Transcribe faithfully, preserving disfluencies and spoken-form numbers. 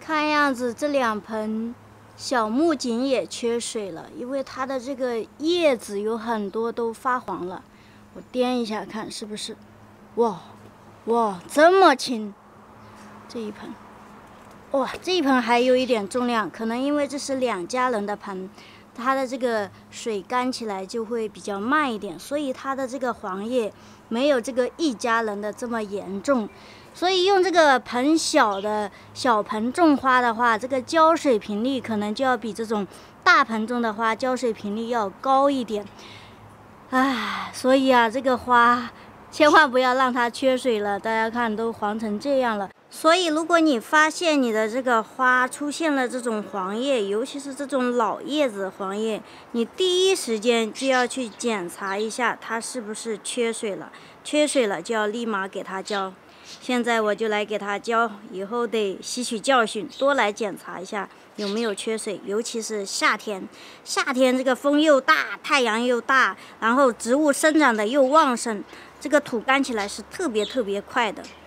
看样子这两盆小木槿也缺水了，因为它的这个叶子有很多都发黄了。我掂一下看是不是？哇，哇，这么轻！这一盆，哇，这一盆还有一点重量，可能因为这是两家人的盆，它的这个水干起来就会比较慢一点，所以它的这个黄叶没有这个一家人的这么严重。所以用这个盆小的小盆种花的话，这个浇水频率可能就要比这种大盆种的花浇水频率要高一点。唉，所以啊，这个花千万不要让它缺水了。大家看都黄成这样了。所以如果你发现你的这个花出现了这种黄叶，尤其是这种老叶子黄叶，你第一时间就要去检查一下它是不是缺水了。缺水了就要立马给它浇。现在我就来给它浇，以后得吸取教训，多来检查一下有没有缺水，尤其是夏天。夏天这个风又大，太阳又大，然后植物生长的又旺盛，这个土干起来是特别特别快的。